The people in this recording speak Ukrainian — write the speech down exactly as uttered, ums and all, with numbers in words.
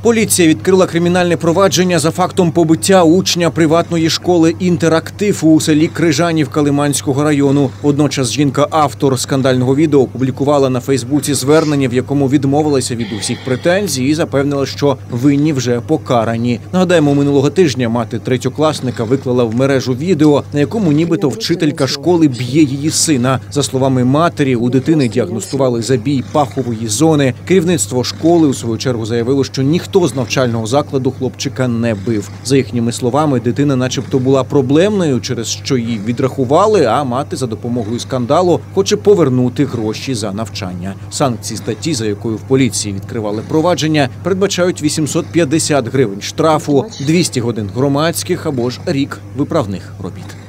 Поліція відкрила кримінальне провадження за фактом побиття учня приватної школи «Інтерактив» у селі Крижанівка Лиманського району. Водночас жінка-автор скандального відео опублікувала на Фейсбуці звернення, в якому відмовилася від усіх претензій і запевнила, що винні вже покарані. Нагадаємо, минулого тижня мати третьокласника виклала в мережу відео, на якому нібито вчителька школи б'є її сина. За словами матері, у дитини діагностували забій пахової зони. Керівництво школи у свою чергу заявило, що ніхто Ніхто з навчального закладу хлопчика не бив. За їхніми словами, дитина начебто була проблемною, через що її відрахували, а мати за допомогою скандалу хоче повернути гроші за навчання. Санкції статті, за якою в поліції відкривали провадження, передбачають вісімсот п'ятдесят гривень штрафу, двісті годин громадських або ж рік виправних робіт.